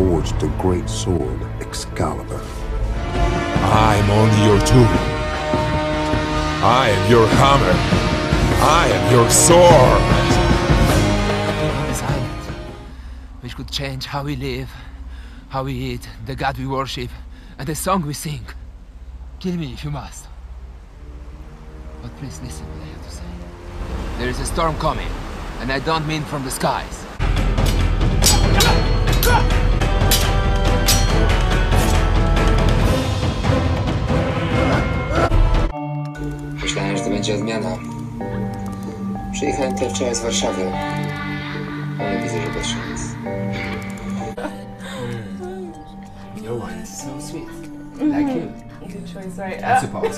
forged the great sword Excalibur. I'm only your tool. I am your hammer. I am your sword. On this island, which could change how we live, how we eat, the god we worship, and the song we sing. Kill me if you must. But please listen what I have to say. There is a storm coming, and I don't mean from the skies. Myślałem, że to będzie odmiana. Przyjechałem tutaj wczoraj z Warszawy, ale widzę, że bez szans. Your one is so sweet. Like you. Good choice, right? I suppose.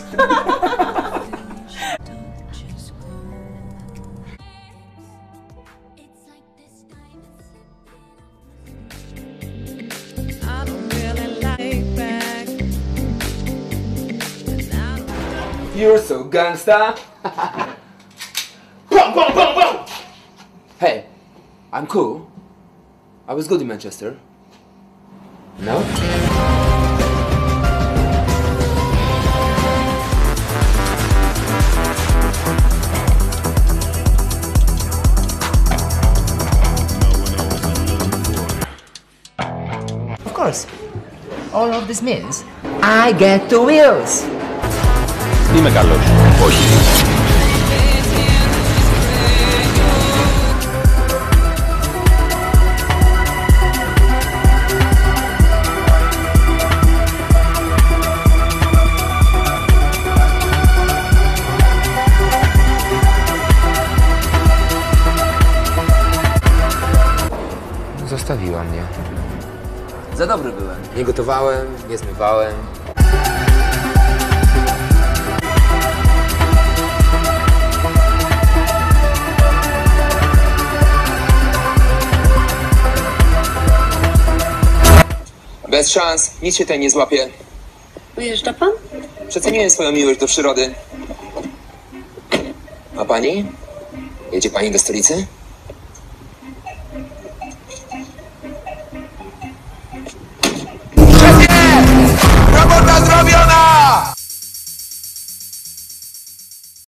You're so gangsta. Hey, I'm cool. I was good in Manchester. No? Of course. All of this means I get 2 wheels. Dime, Carlos. Oye. Zostawiła mnie. Za dobry byłem. Nie gotowałem, nie zmywałem. Bez szans, nic się tutaj nie złapie. Wyjeżdża pan? Przeceniłem swoją miłość do przyrody. A pani? Jedzie pani do stolicy?